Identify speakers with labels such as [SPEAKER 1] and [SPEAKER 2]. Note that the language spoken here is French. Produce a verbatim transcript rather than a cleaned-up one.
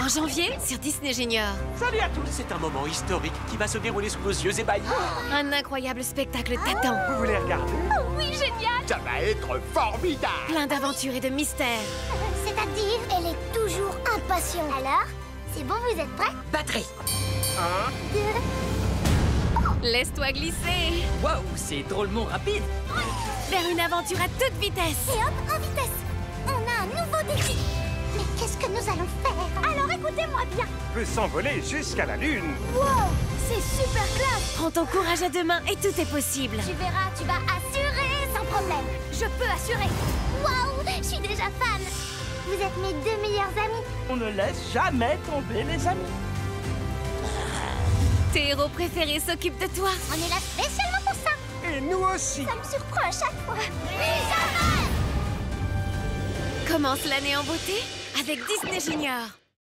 [SPEAKER 1] En janvier, sur Disney Junior.
[SPEAKER 2] Salut à tous. C'est un moment historique qui va se dérouler sous nos yeux ébahis.
[SPEAKER 1] Un incroyable spectacle t'attend.
[SPEAKER 2] Vous voulez regarder?
[SPEAKER 1] Oh oui, génial!
[SPEAKER 2] Ça va être formidable.
[SPEAKER 1] Plein d'aventures et de mystères.
[SPEAKER 3] C'est-à-dire, elle est toujours impatiente. Alors, c'est bon, vous êtes prêts?
[SPEAKER 4] Batterie.
[SPEAKER 2] Un.
[SPEAKER 3] Deux.
[SPEAKER 1] Laisse-toi glisser
[SPEAKER 4] Waouh, c'est drôlement rapide.
[SPEAKER 1] vers une aventure à toute vitesse.
[SPEAKER 3] Et hop, en vitesse. On a un nouveau défi. Mais qu'est-ce que nous allons faire? Alors écoutez-moi bien.
[SPEAKER 2] Peut s'envoler jusqu'à la lune.
[SPEAKER 3] Wow, c'est super classe.
[SPEAKER 1] Prends ton courage à deux mains et tout est possible.
[SPEAKER 3] Tu verras, tu vas assurer sans problème. Je peux assurer. Waouh, je suis déjà fan. Vous êtes mes deux meilleurs amis.
[SPEAKER 5] On ne laisse jamais tomber les amis.
[SPEAKER 1] Tes héros préférés s'occupent de toi.
[SPEAKER 3] On est là spécialement pour ça.
[SPEAKER 2] Et nous aussi.
[SPEAKER 3] Ça me surprend à chaque fois.
[SPEAKER 1] Commence l'année en beauté avec Disney Junior.